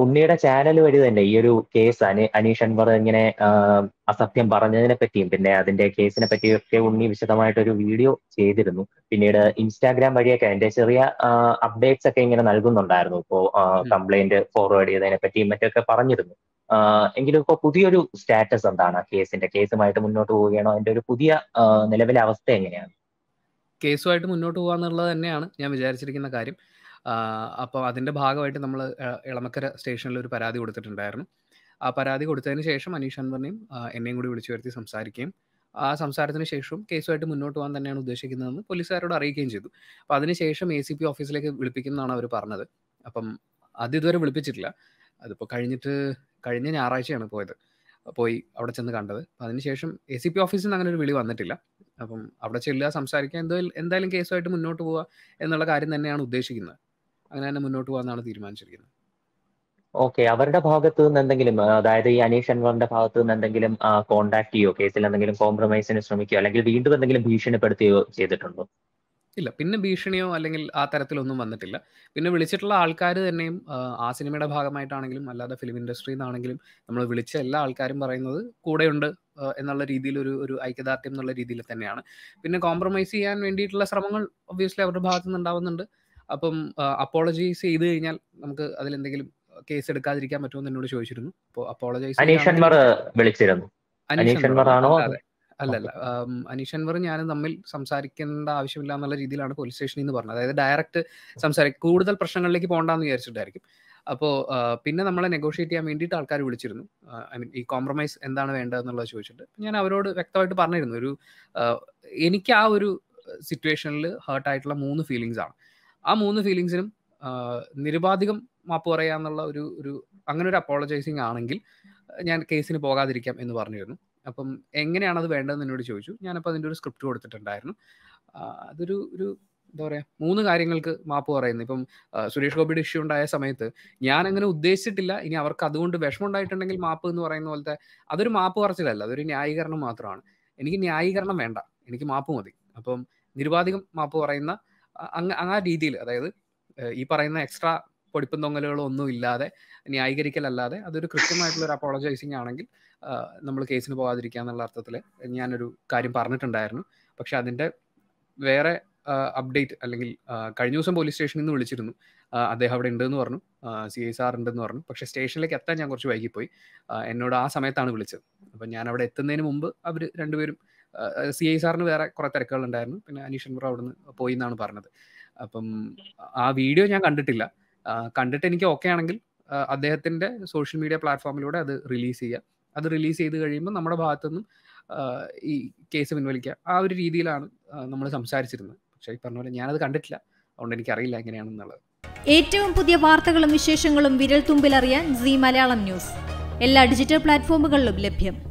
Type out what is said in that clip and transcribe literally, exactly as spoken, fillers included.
ഉണ്ണിയുടെ ചാനൽ വഴി തന്നെ ഈ ഒരു കേസ് അനി അനീഷ് അൻവർ ഇങ്ങനെ ആഹ്, അസത്യം പറഞ്ഞതിനെ പറ്റിയും പിന്നെ അതിന്റെ കേസിനെ പറ്റിയും ഒക്കെ ഉണ്ണി വിശദമായിട്ടൊരു വീഡിയോ ചെയ്തിരുന്നു. പിന്നീട് ഉം, ഇൻസ്റ്റാഗ്രാം വഴിയൊക്കെ അതിന്റെ ചെറിയ അപ്ഡേറ്റ്സ് ഒക്കെ ഇങ്ങനെ നൽകുന്നുണ്ടായിരുന്നു. ഇപ്പോ ഉം. കംപ്ലൈന്റ് ഫോർവേഡ് ചെയ്തതിനെ പറ്റിയും മറ്റൊക്കെ പറഞ്ഞിരുന്നു. ആഹ്, എങ്കിലും ഇപ്പോൾ പുതിയൊരു സ്റ്റാറ്റസ് എന്താണ് ആ കേസിന്റെ? കേസുമായിട്ട് മുന്നോട്ട് പോവുകയാണോ? അതിന്റെ ഒരു പുതിയ ആഹ്, നിലവിലെ അവസ്ഥ എങ്ങനെയാണ്? കേസുമായിട്ട് മുന്നോട്ട് പോകാന്നുള്ളത് തന്നെയാണ് ഞാൻ വിചാരിച്ചിരിക്കുന്ന കാര്യം. ആഹ്, അപ്പോൾ അതിന്റെ ഭാഗമായിട്ട് നമ്മൾ എളമക്കര സ്റ്റേഷനിൽ ഒരു പരാതി കൊടുത്തിട്ടുണ്ടായിരുന്നു. ആ പരാതി കൊടുത്തതിന് ശേഷം അനീഷ് അൻവറിനെയും ആഹ്, എന്നെയും കൂടി വിളിച്ചു വരുത്തി സംസാരിക്കുകയും ആ സംസാരത്തിന് ശേഷവും കേസുമായിട്ട് മുന്നോട്ട് പോകാൻ തന്നെയാണ് ഉദ്ദേശിക്കുന്നതെന്ന് പോലീസുകാരോട് അറിയിക്കുകയും ചെയ്തു. അപ്പോൾ അതിനുശേഷം എ സി പി ഓഫീസിലേക്ക് വിളിപ്പിക്കുന്നതാണ് അവർ പറഞ്ഞത്. അപ്പം അത് ഇതുവരെ വിളിപ്പിച്ചിട്ടില്ല. അതിപ്പോൾ കഴിഞ്ഞിട്ട് കഴിഞ്ഞ ഞായറാഴ്ചയാണ് പോയത്. പോയി അവിടെ ചെന്ന് കണ്ടത്. അപ്പോൾ അതിനുശേഷം എ സി പി ഓഫീസിൽ നിന്ന് അങ്ങനെ ഒരു വിളി വന്നിട്ടില്ല. അപ്പം അവിടെ ചെല്ലുക, സംസാരിക്കുക, എന്തോ എന്തായാലും കേസുമായിട്ട് മുന്നോട്ട് പോവുക എന്നുള്ള കാര്യം തന്നെയാണ് ഉദ്ദേശിക്കുന്നത്. അങ്ങനെ തന്നെ മുന്നോട്ട് പോകാമെന്നാണ് തീരുമാനിച്ചിരിക്കുന്നത്. ഓക്കെ. അവരുടെ ഭാഗത്ത് നിന്ന് എന്തെങ്കിലും ആ, അതായത് ഈ അനീഷ് അൻവറിന്റെ ഭാഗത്ത് നിന്ന് എന്തെങ്കിലും കോൺടാക്ട് ചെയ്യോ, കേസിൽ എന്തെങ്കിലും കോംപ്രമൈസിന് ശ്രമിക്കുകയോ അല്ലെങ്കിൽ വീണ്ടും എന്തെങ്കിലും ഭീഷണിപ്പെടുത്തുകയോ ചെയ്തിട്ടുണ്ടോ? ഇല്ല, പിന്നെ ഭീഷണിയോ അല്ലെങ്കിൽ ആ തരത്തിലൊന്നും വന്നിട്ടില്ല. പിന്നെ വിളിച്ചിട്ടുള്ള ആൾക്കാർ തന്നെയും ആ, ആ സിനിമയുടെ ഭാഗമായിട്ടാണെങ്കിലും അല്ലാതെ ഫിലിം ഇൻഡസ്ട്രിയിൽ നിന്നാണെങ്കിലും നമ്മൾ വിളിച്ച എല്ലാ ആൾക്കാരും പറയുന്നത് കൂടെയുണ്ട് ആ, എന്നുള്ള രീതിയിൽ ഒരു ഒരു ഐക്യദാർഢ്യം എന്നുള്ള രീതിയിൽ തന്നെയാണ്. പിന്നെ കോംപ്രമൈസ് ചെയ്യാൻ വേണ്ടിയിട്ടുള്ള ശ്രമങ്ങൾ ഒബ്വിയസ്ലി അവരുടെ ഭാഗത്തു നിന്ന് ഉണ്ടാവുന്നുണ്ട്. അപ്പം അപ്പോളജൈസ് ചെയ്ത് കഴിഞ്ഞാൽ നമുക്ക് അതിലെന്തെങ്കിലും കേസ് എടുക്കാതിരിക്കാൻ പറ്റുമെന്ന് എന്നോട് ചോദിച്ചിരുന്നു. അപ്പോൾ അപ്പോളജൈസ് അനീഷ് ചെയ്യുകയാണെങ്കിൽ അൻവർ വിളിച്ചിരുന്നു. അനീഷ് അനീഷ് അൻവർ അൻവർ അല്ല, ആണോ? അല്ലാതെ അല്ലല്ല. ഓക്കെ. ആം, അനീഷ് അൻവറും ഞാനും തമ്മിൽ സംസാരിക്കേണ്ട ആവശ്യമില്ല എന്നുള്ള രീതിയിലാണ് പോലീസ് സ്റ്റേഷനിൽ നിന്ന് പറഞ്ഞത്. അതായത് ഡയറക്റ്റ് സംസാരിക്കും, കൂടുതൽ പ്രശ്നങ്ങളിലേക്ക് പോകണ്ടെന്ന് വിചാരിച്ചിട്ടായിരിക്കും. അപ്പോൾ പിന്നെ നമ്മളെ നെഗോഷിയേറ്റ് ചെയ്യാൻ വേണ്ടിയിട്ട് ആൾക്കാർ വിളിച്ചിരുന്നു. ഐ മീൻ ഈ കോംപ്രമൈസ് എന്താണ് വേണ്ടതെന്നുള്ളത് ചോദിച്ചിട്ട് ഞാൻ അവരോട് വ്യക്തമായിട്ട് പറഞ്ഞിരുന്നു. ഒരു ആ, എനിക്ക് ആ ഒരു സിറ്റുവേഷനിൽ ഹേർട്ടായിട്ടുള്ള മൂന്ന് ഫീലിങ്സ് ആണ്. ആ മൂന്ന് ഫീലിങ്സിനും നിരുപാധികം മാപ്പ് പറയുക എന്നുള്ള ഒരു ഒരു അങ്ങനെ ഒരു അപ്പോളജൈസിങ് ആണെങ്കിൽ ഞാൻ കേസിന് പോകാതിരിക്കാം എന്ന് പറഞ്ഞിരുന്നു. അപ്പം എങ്ങനെയാണത് വേണ്ടതെന്ന് എന്നോട് ചോദിച്ചു. ഞാനപ്പോൾ അതിൻ്റെ ഒരു സ്ക്രിപ്റ്റ് കൊടുത്തിട്ടുണ്ടായിരുന്നു. ആ, അതൊരു ഒരു എന്താ പറയുക, മൂന്ന് കാര്യങ്ങൾക്ക് മാപ്പ് പറയുന്നു. ഇപ്പം ആ, സുരേഷ് ഗോപിയുടെ ഇഷ്യൂ ഉണ്ടായ സമയത്ത് ഞാൻ അങ്ങനെ ഉദ്ദേശിച്ചിട്ടില്ല. ഇനി അവർക്ക് അതുകൊണ്ട് വിഷമം ഉണ്ടായിട്ടുണ്ടെങ്കിൽ മാപ്പ് എന്ന് പറയുന്ന പോലത്തെ അതൊരു മാപ്പ് പറച്ചിലല്ല, അതൊരു ന്യായീകരണം മാത്രമാണ്. എനിക്ക് ന്യായീകരണം വേണ്ട, എനിക്ക് മാപ്പ് മതി. അപ്പം നിരുപാധികം മാപ്പ് പറയുന്ന അ- അങ്ങ് ആ രീതിയിൽ, അതായത് ഏഹ്, ഈ പറയുന്ന എക്സ്ട്രാ പൊടിപ്പും തൊങ്ങലുകളോ ഒന്നും ഇല്ലാതെ ന്യായീകരിക്കലല്ലാതെ അതൊരു കൃത്യമായിട്ടുള്ള ഒരു അപ്പോളജൈസിങ് ആണെങ്കിൽ നമ്മൾ കേസിന് പോകാതിരിക്കുക എന്നുള്ള അർത്ഥത്തിൽ ഞാനൊരു കാര്യം പറഞ്ഞിട്ടുണ്ടായിരുന്നു. പക്ഷെ അതിൻ്റെ വേറെ അപ്ഡേറ്റ് അല്ലെങ്കിൽ ആ, കഴിഞ്ഞ ദിവസം പോലീസ് സ്റ്റേഷനിൽ നിന്ന് വിളിച്ചിരുന്നു. ആ, അദ്ദേഹം അവിടെ ഉണ്ടെന്ന് പറഞ്ഞു, സി ഐ സാർ ഉണ്ടെന്ന് പറഞ്ഞു. പക്ഷേ സ്റ്റേഷനിലേക്ക് എത്താൻ ഞാൻ കുറച്ച് വൈകിപ്പോയി. ആ, എന്നോട് ആ സമയത്താണ് വിളിച്ചത്. അപ്പം ഞാൻ അവിടെ എത്തുന്നതിന് മുമ്പ് അവർ രണ്ടുപേരും, സി ഐ സാറിന് വേറെ കുറേ തിരക്കുകളുണ്ടായിരുന്നു, പിന്നെ അനീഷ് അൻവർ അവിടെ നിന്ന് പോയി എന്നാണ് പറഞ്ഞത്. അപ്പം ആ വീഡിയോ ഞാൻ കണ്ടിട്ടില്ല. ആ, കണ്ടിട്ട് എനിക്ക് ഓക്കെ ആണെങ്കിൽ ആ, അദ്ദേഹത്തിൻ്റെ സോഷ്യൽ മീഡിയ പ്ലാറ്റ്ഫോമിലൂടെ അത് റിലീസ് ചെയ്യുക. അത് റിലീസ് ചെയ്ത് കഴിയുമ്പോൾ നമ്മുടെ ഭാഗത്തുനിന്നും ആ, ഈ കേസ് പിൻവലിക്കുക, ആ ഒരു രീതിയിലാണ് നമ്മൾ സംസാരിച്ചിരുന്നത്. പക്ഷേ ഈ പറഞ്ഞ പോലെ ഞാനത് കണ്ടിട്ടില്ല, അതുകൊണ്ട് എനിക്കറിയില്ല എങ്ങനെയാണെന്നുള്ളത്. ഏറ്റവും പുതിയ വാർത്തകളും വിശേഷങ്ങളും വിരൽ തുമ്പിലറിയാൻ സീ മലയാളം ന്യൂസ് എല്ലാ ഡിജിറ്റൽ പ്ലാറ്റ്ഫോമുകളിലും ലഭ്യം.